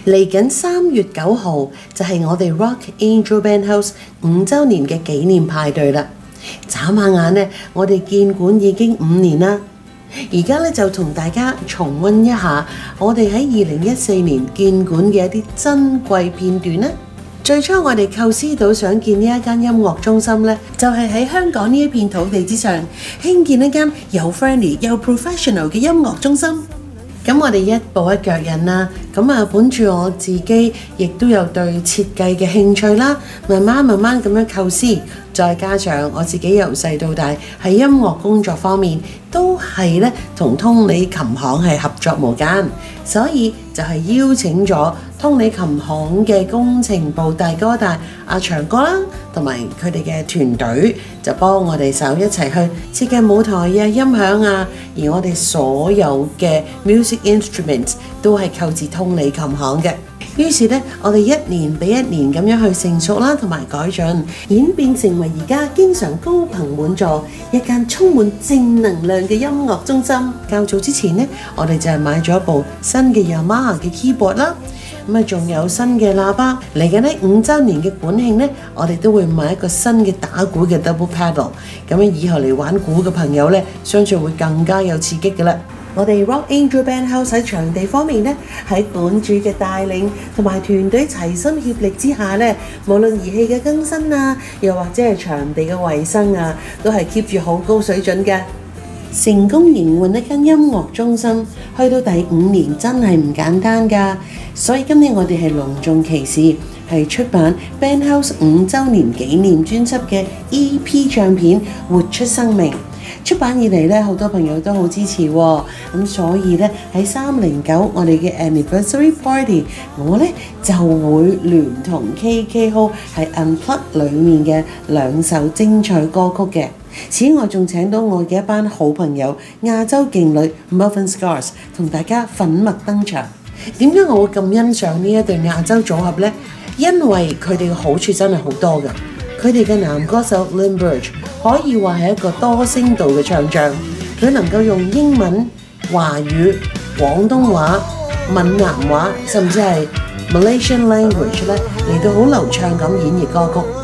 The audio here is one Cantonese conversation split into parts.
嚟緊3月9號就係我哋 Rock Angel Band House 5週年嘅紀念派對啦。眨下眼呢，我哋建館已經5年啦。而家咧就同大家重溫一下我哋喺2014年建館嘅一啲珍貴片段啦。最初我哋構思到想建呢一間音樂中心呢，就係喺香港呢一片土地之上興建一間又 friendly 又 professional 嘅音樂中心。咁我哋一步一腳印啦，本住我自己亦都有對設計嘅興趣啦，慢慢咁樣構思，再加上我自己由細到大喺音樂工作方面都係咧同通利琴行係合作無間，所以就係邀請咗通利琴行嘅工程部大哥大阿長哥啦，同埋佢哋嘅團隊就幫我哋手一齊去設計舞台啊、音響啊，而我哋所有嘅 music instruments 都係購自通利琴行嘅。於是呢，我哋一年比一年咁樣去成熟啦，同埋改進，演變成為而家經常高朋滿座、一間充滿正能量嘅音樂中心。較早之前呢，我哋就係買咗一部新嘅 Yamaha 嘅 keyboard 啦，仲有新嘅喇叭。嚟緊呢5週年嘅館慶呢，我哋都會買一個新嘅打鼓嘅 double pedal， 咁樣以後嚟玩鼓嘅朋友呢，相信會更加有刺激嘅啦。我哋 Rock Angel Band House 喺場地方面呢，喺館主嘅帶領同埋團隊齊心協力之下呢，無論儀器嘅更新啊，又或者係場地嘅衛生啊，都係 keep 住好高水準嘅。成功營運一間音樂中心，去到第5年真係唔簡單㗎。所以今年我哋係隆重其事，係出版 Band House 5週年紀念專輯嘅 EP 唱片《活出生命》。出版以嚟咧，好多朋友都好支持喎，咁所以咧喺309我哋嘅 Anniversary Party， 我咧就會聯同 KKHO 係 Unplugged 裡面嘅2首精彩歌曲嘅。此外仲請到我嘅一班好朋友亞洲勁女 Muffin Scars 同大家粉墨登場。點解我會咁欣賞呢一對亞洲組合呢？因為佢哋嘅好處真係好多㗎。佢哋嘅男歌手 Lynn Burge 可以話係一個多聲道嘅唱將，佢能夠用英文、華語、廣東話、閩南話，甚至係 Malaysian language 咧嚟到好流暢咁演繹歌曲。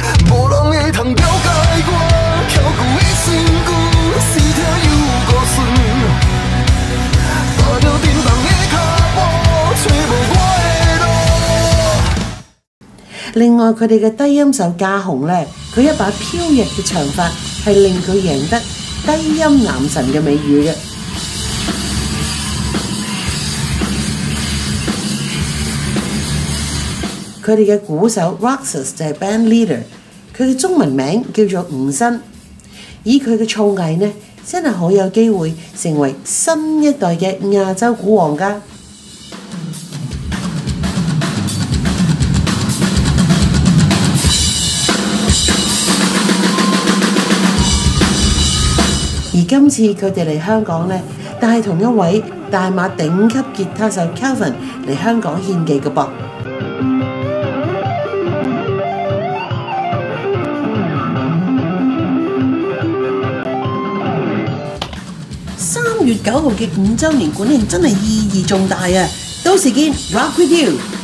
另外佢哋嘅低音手家雄呢，佢一把飄逸嘅長髮係令佢贏得低音男神嘅美譽嘅。佢哋嘅鼓手 Roxas 就係 band leader， 佢嘅中文名叫做吳新，以佢嘅造詣呢，真係好有機會成為新一代嘅亞洲鼓王㗎。而今次佢哋嚟香港呢，帶同一位大馬頂級吉他手 Kelvin 嚟香港獻技嘅噃。3月9號嘅5週年館慶真係意義重大啊！到時見 ，Rock with you。